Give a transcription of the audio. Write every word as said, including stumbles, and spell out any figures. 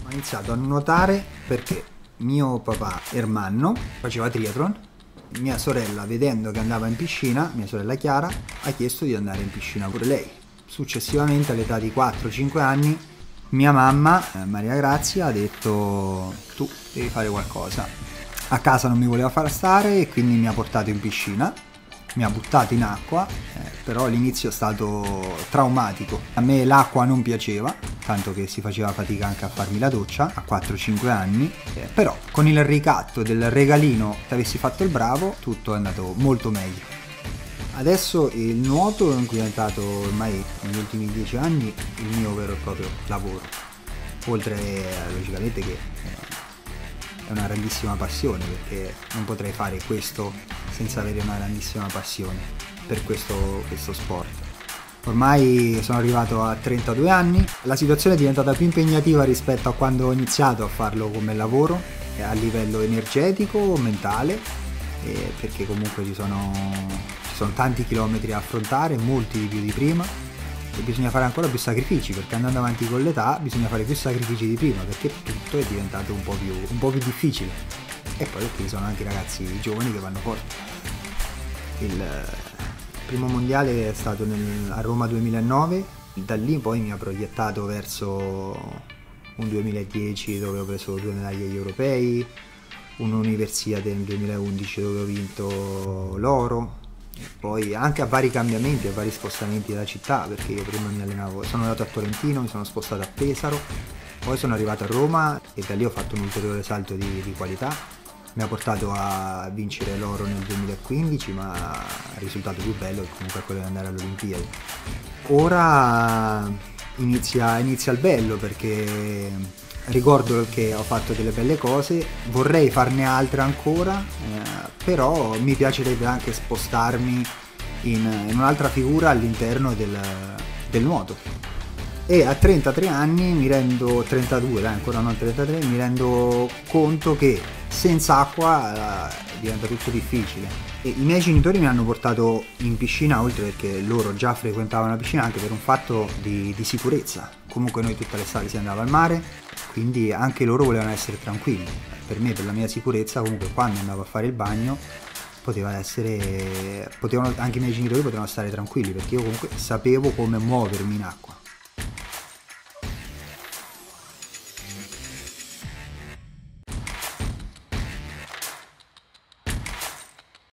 Ho iniziato a nuotare perché mio papà Ermanno faceva triathlon, mia sorella, vedendo che andava in piscina, mia sorella Chiara, ha chiesto di andare in piscina pure lei. Successivamente, all'età di quattro cinque anni, mia mamma, eh, Maria Grazia, ha detto: tu devi fare qualcosa. A casa non mi voleva far stare e quindi mi ha portato in piscina, mi ha buttato in acqua, eh, però l'inizio è stato traumatico. A me l'acqua non piaceva, tanto che si faceva fatica anche a farmi la doccia a quattro cinque anni, eh, però con il ricatto del regalino, se avessi fatto il bravo, tutto è andato molto meglio. Adesso il nuoto è diventato ormai negli ultimi dieci anni il mio vero e proprio lavoro, oltre eh, logicamente che eh, è una grandissima passione, perché non potrei fare questo senza avere una grandissima passione per questo, questo sport. Ormai sono arrivato a trentadue anni, la situazione è diventata più impegnativa rispetto a quando ho iniziato a farlo come lavoro, a livello energetico, mentale, eh, perché comunque ci sono, ci sono tanti chilometri da affrontare, molti di più di prima, e bisogna fare ancora più sacrifici, perché andando avanti con l'età bisogna fare più sacrifici di prima, perché tutto è diventato un po' più, un po' più difficile. E poi perché ci sono anche ragazzi giovani che vanno forti. Il primo mondiale è stato nel, a Roma duemilanove, da lì poi mi ha proiettato verso un duemiladieci dove ho preso due medaglie agli europei, un'universiade nel duemilaundici dove ho vinto l'oro, poi anche a vari cambiamenti, a vari spostamenti della città, perché io prima mi allenavo, sono andato a Tolentino, mi sono spostato a Pesaro, poi sono arrivato a Roma e da lì ho fatto un ulteriore salto di, di qualità. Mi ha portato a vincere l'oro nel duemilaquindici, ma il risultato più bello è comunque quello di andare alle Olimpiadi. Ora inizia, inizia il bello, perché ricordo che ho fatto delle belle cose, vorrei farne altre ancora, eh, però mi piacerebbe anche spostarmi in, in un'altra figura all'interno del, del nuoto. E a trentatré anni mi rendo, trentadue dai, ancora non trentatré, mi rendo conto che senza acqua eh, diventa tutto difficile. E i miei genitori mi hanno portato in piscina, oltre perché loro già frequentavano la piscina, anche per un fatto di, di sicurezza. Comunque noi tutta l'estate si andava al mare, quindi anche loro volevano essere tranquilli. Per me, per la mia sicurezza, comunque quando andavo a fare il bagno poteva essere, potevano, anche i miei genitori potevano stare tranquilli, perché io comunque sapevo come muovermi in acqua.